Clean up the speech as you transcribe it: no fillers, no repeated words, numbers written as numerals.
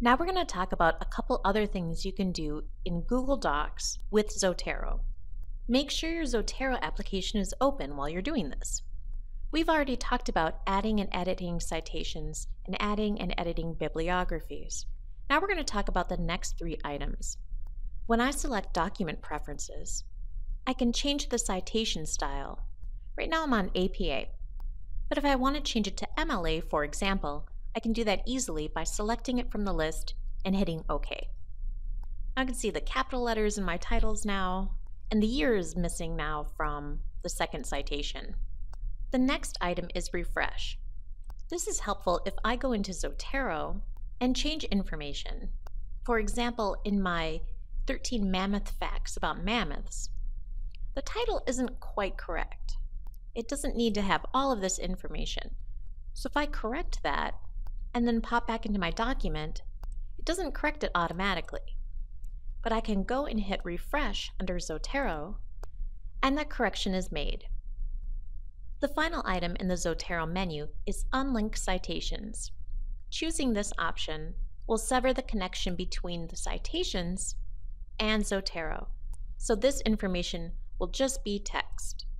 Now we're going to talk about a couple other things you can do in Google Docs with Zotero. Make sure your Zotero application is open while you're doing this. We've already talked about adding and editing citations and adding and editing bibliographies. Now we're going to talk about the next three items. When I select Document Preferences, I can change the citation style. Right now I'm on APA, but if I want to change it to MLA, for example, I can do that easily by selecting it from the list and hitting OK. I can see the capital letters in my titles now, and the year is missing now from the second citation. The next item is Refresh. This is helpful if I go into Zotero and change information. For example, in my 13 mammoth facts about mammoths, the title isn't quite correct. It doesn't need to have all of this information. So if I correct that and then pop back into my document, it doesn't correct it automatically. But I can go and hit refresh under Zotero, and that correction is made. The final item in the Zotero menu is Unlink Citations. Choosing this option will sever the connection between the citations and Zotero, so this information will just be text.